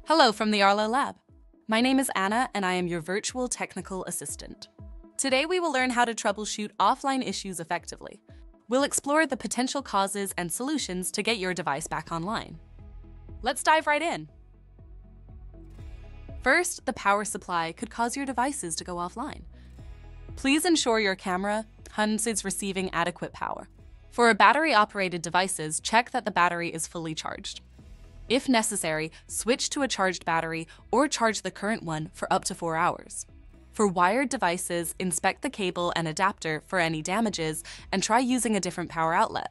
Hello from the Arlo lab. My name is Anna and I am your virtual technical assistant. Today we will learn how to troubleshoot offline issues effectively. We'll explore the potential causes and solutions to get your device back online. Let's dive right in. First, the power supply could cause your devices to go offline. Please ensure your camera HUD is receiving adequate power. For battery-operated devices, check that the battery is fully charged. If necessary, switch to a charged battery or charge the current one for up to 4 hours. For wired devices, inspect the cable and adapter for any damages and try using a different power outlet.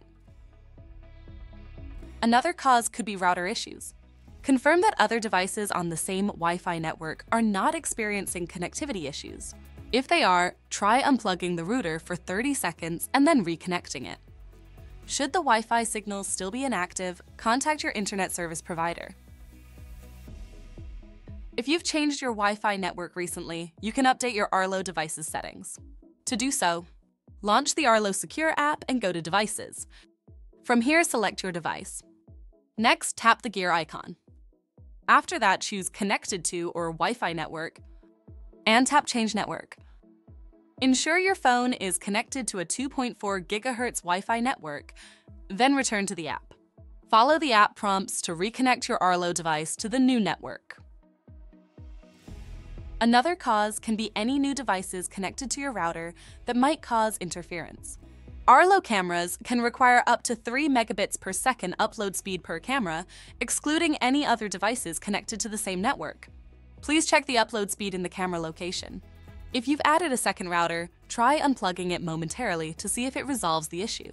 Another cause could be router issues. Confirm that other devices on the same Wi-Fi network are not experiencing connectivity issues. If they are, try unplugging the router for 30 seconds and then reconnecting it. Should the Wi-Fi signal still be inactive, contact your internet service provider. If you've changed your Wi-Fi network recently, you can update your Arlo device's settings. To do so, launch the Arlo Secure app and go to Devices. From here, select your device. Next, tap the gear icon. After that, choose Connected to or Wi-Fi network and tap Change Network. Ensure your phone is connected to a 2.4 GHz Wi-Fi network, then return to the app. Follow the app prompts to reconnect your Arlo device to the new network. Another cause can be any new devices connected to your router that might cause interference. Arlo cameras can require up to 3 megabits per second upload speed per camera, excluding any other devices connected to the same network. Please check the upload speed in the camera location. If you've added a second router, try unplugging it momentarily to see if it resolves the issue.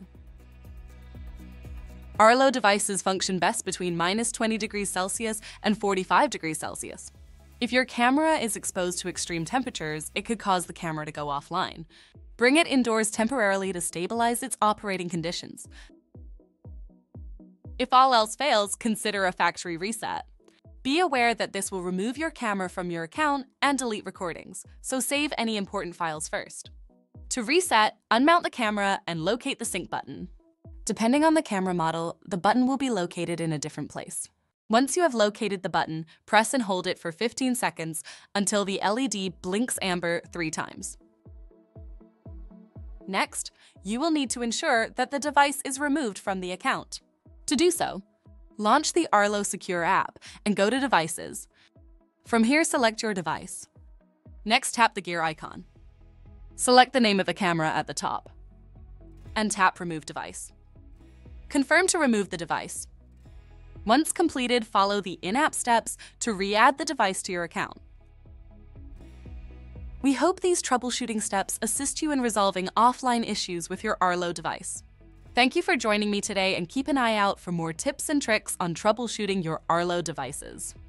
Arlo devices function best between -20 degrees Celsius and 45 degrees Celsius. If your camera is exposed to extreme temperatures, it could cause the camera to go offline. Bring it indoors temporarily to stabilize its operating conditions. If all else fails, consider a factory reset. Be aware that this will remove your camera from your account and delete recordings, so save any important files first. To reset, unmount the camera and locate the sync button. Depending on the camera model, the button will be located in a different place. Once you have located the button, press and hold it for 15 seconds until the LED blinks amber 3 times. Next, you will need to ensure that the device is removed from the account. To do so, launch the Arlo Secure app and go to Devices. From here, select your device. Next, tap the gear icon. Select the name of the camera at the top and tap Remove Device. Confirm to remove the device. Once completed, follow the in-app steps to re-add the device to your account. We hope these troubleshooting steps assist you in resolving offline issues with your Arlo device. Thank you for joining me today and keep an eye out for more tips and tricks on troubleshooting your Arlo devices.